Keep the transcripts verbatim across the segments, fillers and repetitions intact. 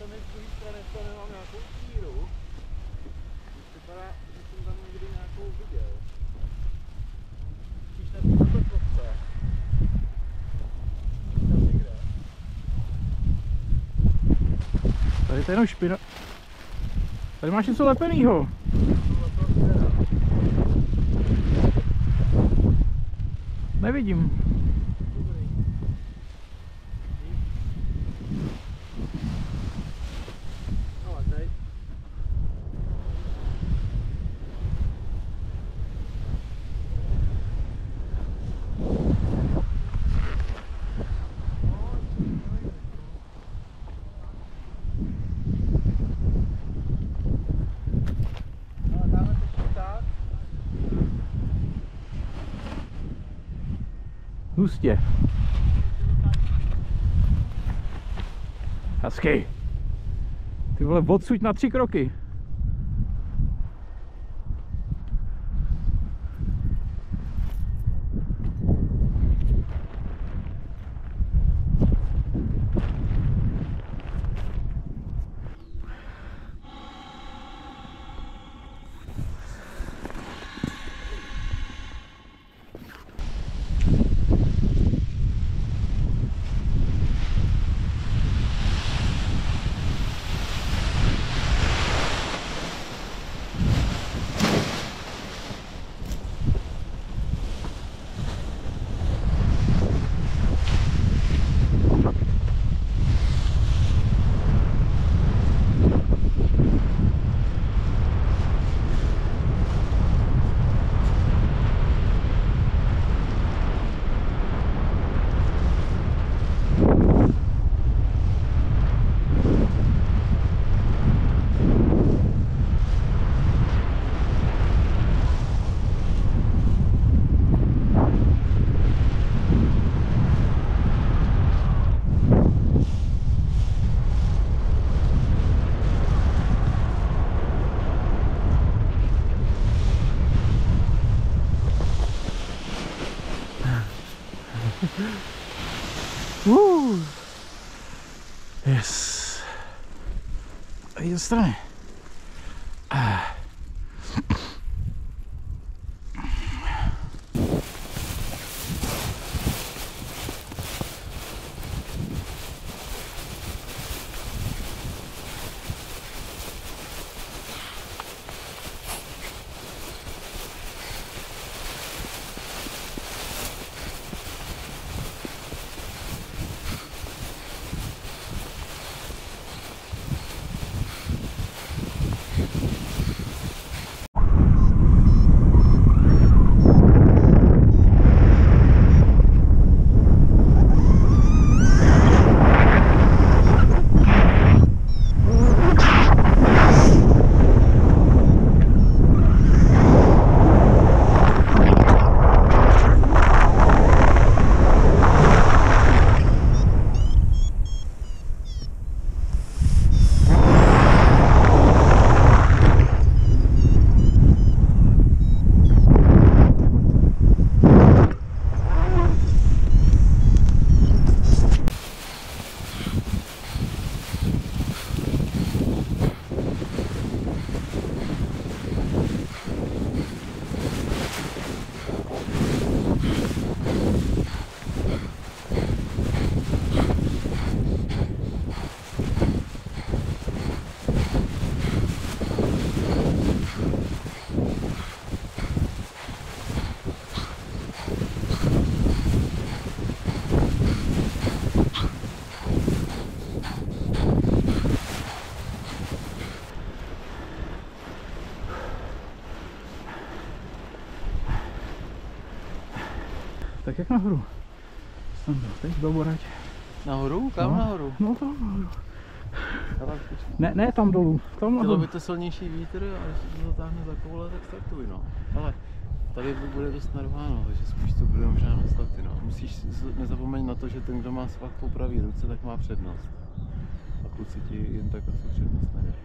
tam je z druhé strany, to nemám nějakou tíru. Vypadá, že jsem tam někdy nějakou viděl. Spíš na této fotce. Tam někde. Tady to je jenom špina. Tady máš něco lepenýho. Nevidím. Hustě. Hezky. Ty vole, odsuť na tři kroky. Uh. Yes. A ze strany. Ah. Tak jak nahoru? Tam byl, teď do borať. Nahoru? Kam no, nahoru? No tam nahoru. Ne, ne tam dolů, tam nahoru. Bylo by to silnější vítr a když se to zatáhne za koule, tak startuj no. Ale tady bude dost narváno, takže spíš to bude možná na staty no. Musíš nezapomeň na to, že ten, kdo má svak po pravý ruce, tak má přednost. A kluci ti jen tak asi přednost nedá.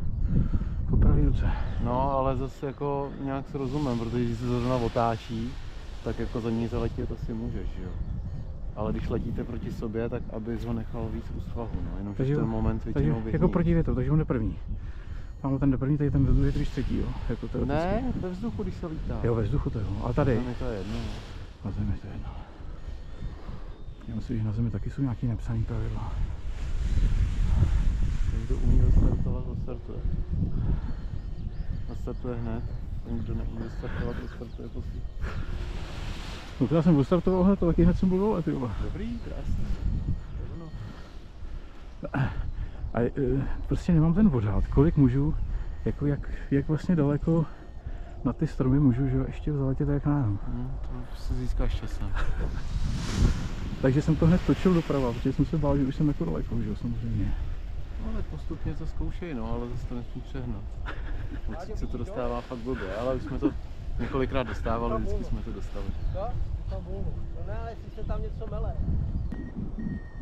Po pravý ruce. No, ale zase jako nějak s rozumem, protože když se zrovna otáčí, tak jako za ní zaletět asi můžeš, jo. Ale když letíte proti sobě, tak abys ho nechal víc u svahu, no, jenom Takže v ten jo, moment Takže většinou vyhní. jako proti větru, takže on jde první. Tamhle ten jde první, tady ten ve druhé, když třetí, jo. Jako teoreticky. Ne, ve vzduchu, když se lítá. Jo, ve vzduchu to jo, ale tady. Na zemi to je jedno. Na zemi to je jedno. Já myslím, že na zemi taky jsou nějaký nepsaný pravidla. Ten, kdo umí zastartovat, zastartuje. Nastartuje hned. Ten, kdo neumí zastartovat, zastartuje později. No, já jsem odstartoval hned, to taky hned jsem byl dole, ty vole. Dobrý, krásný. To je ono. A e, prostě nemám ten odhad, kolik můžu, jako jak, jak vlastně daleko na ty stromy můžu, že jo, ještě zaletět jak náhodou. Hmm, to si získáš časem. Takže jsem to hned točil doprava, protože jsem se bál, že už jsem jako daleko, že jo, samozřejmě. No ale postupně to zkoušej, no, ale zase to nesmí přehnat. Určitě se to dostává fakt blbě, ale už jsme to několikrát dostávali, vždycky jsme to dostali. Co? Tam volno. No ne, ale jestli se tam něco mele.